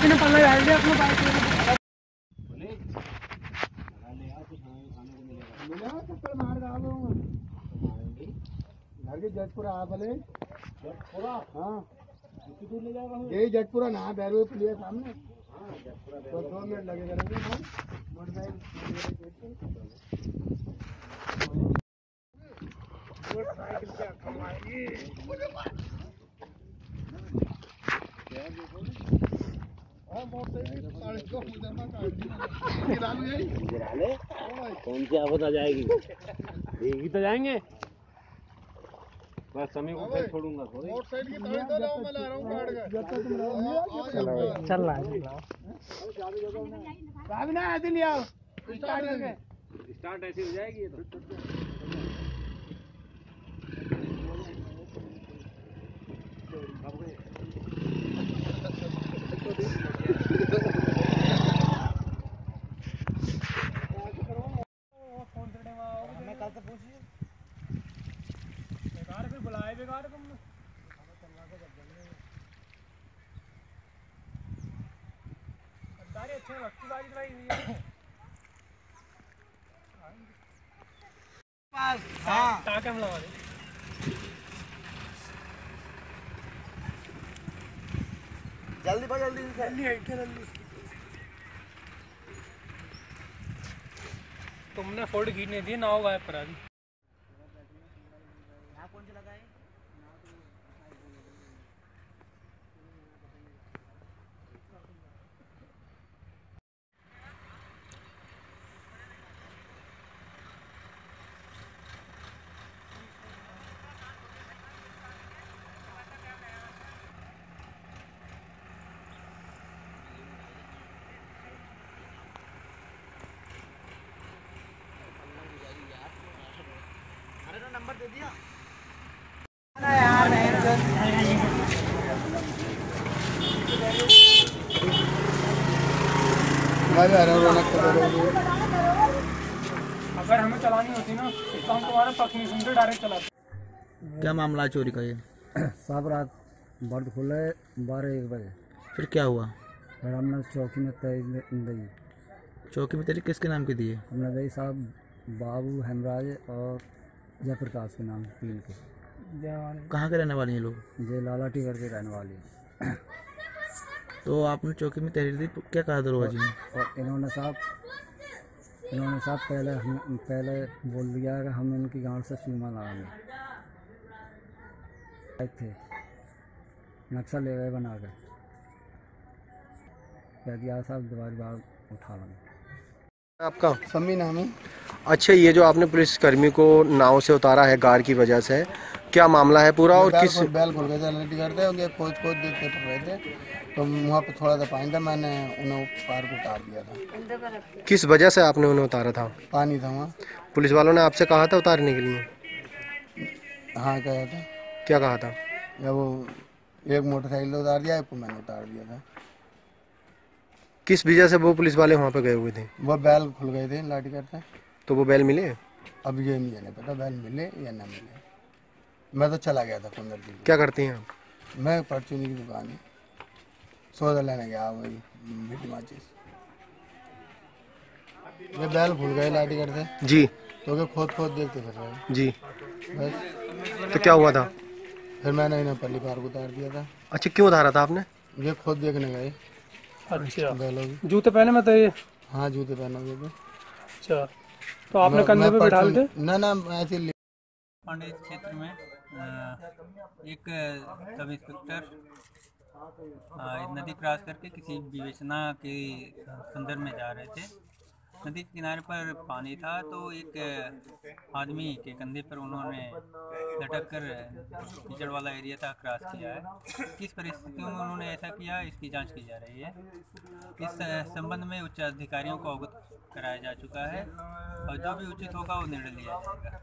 ने पल्ला डाल दिया अपने बाइक में। चक्कर मार डालो घर के जटपुरा आ भले जटपुरा। हाँ कितनी दूर ले जाएगा? यही जटपुरा ना बैरवे पुलिया सामने। तो 2 मिनट लगे करेंगे मोटरसाइकिल। क्या कमाएगी? कौन सी आफत आ जाएगी? यही तो जाएंगे बस। समय को फिर छोड़ूंगा थोड़ी। चल रहा है ना ऐसे लिया स्टार्ट ऐसी हो जाएगी ये तो। कल से पूछिए बेकार फिर बुलाए बेकार तुमने। अच्छे वक्त बाजी चलाई हुई है। हाँ टाके हम लगा दे। जल्दी बहुत जल्दी जल्दी। तुमने फोल्ड खींचने दिए नाव गायब करा दी। कौन से लगाए? नंबर दे दिया यार। अगर हमें चलानी होती ना तो हम तुम्हारे पक्ष नहीं सुनते, डायरेक्ट चलाते। क्या मामला चोरी का ये? साहब रात बर्द खुले 12-1 बजे। फिर क्या हुआ? फिर हमने चौकी में दी। चौकी में तेरी किसके नाम की दी है? हमने दी साहब बाबू हेमराज और जयप्रकाश के नाम 3 के। कहाँ के रहने वाले हैं लोग? ये लाला टिगर के रहने वाले हैं। तो आपने चौकी में तहरीर दी, क्या कहा दरोगा जी ने? और इन्होंने साहब पहले बोल दिया कि हम इनकी गांड से सीमा लगाएंगे थे। नक्शा ले गए बना कर कह दिया साहब दोबारा बार उठा लेंगे। आपका सम्मी नाम है। अच्छा, ये जो आपने पुलिस कर्मी को नाव से उतारा है गार की वजह से, क्या मामला है पूरा? और किस बैल खोल गए थे लटी करते उनके खोज देखते पड़ रहे थे तो वहाँ पे थोड़ा सा पानी था, मैंने उन्हें पार को उतार दिया था। किस वजह से आपने उन्हें उतारा था? पानी था वहाँ। पुलिस वालों ने आपसे कहा था उतारने के लिए? हाँ कहा था। क्या कहा था? या वो एक मोटरसाइकिल उतार दिया, एक को मैंने उतार दिया था। किस वजह से वो पुलिस वाले वहाँ पे गए हुए थे? वो बैल खुल गए थे लाठी करते। तो वो बैल मिले? अब ये मुझे नहीं पता बैल मिले या ना मिले। मैं तो चला गया था 15 दिन। क्या करते हैं आप? मैं परचूनी की दुकान है, सौदा लेने गया वही भिटी माचिस। ये बैल खुल गए लाठी करते जी। तो खोद देखते फिर रहे जी। बस। तो क्या हुआ था? फिर मैंने इन्हें पल्ली पार को उतार दिया था। अच्छा, क्यों उतारा था आपने? ये खुद देखने गए। अच्छा, बैलों की। जूते पहने में तो ये? हाँ जूते पहने हुए थे। अच्छा, तो आपने कंधे पे बिठा के? ना ऐसे पांडे क्षेत्र में एक सब इंस्पेक्टर नदी क्रॉस करके किसी विवेचना के संदर्भ में जा रहे थे। नदी के किनारे पर पानी था तो एक आदमी के कंधे पर उन्होंने लटक कर कीचड़ वाला एरिया था क्रॉस किया है। किस परिस्थितियों में उन्होंने ऐसा किया इसकी जांच की जा रही है। इस संबंध में उच्च अधिकारियों को अवगत कराया जा चुका है और जो भी उचित होगा वो निर्णय लिया जाएगा।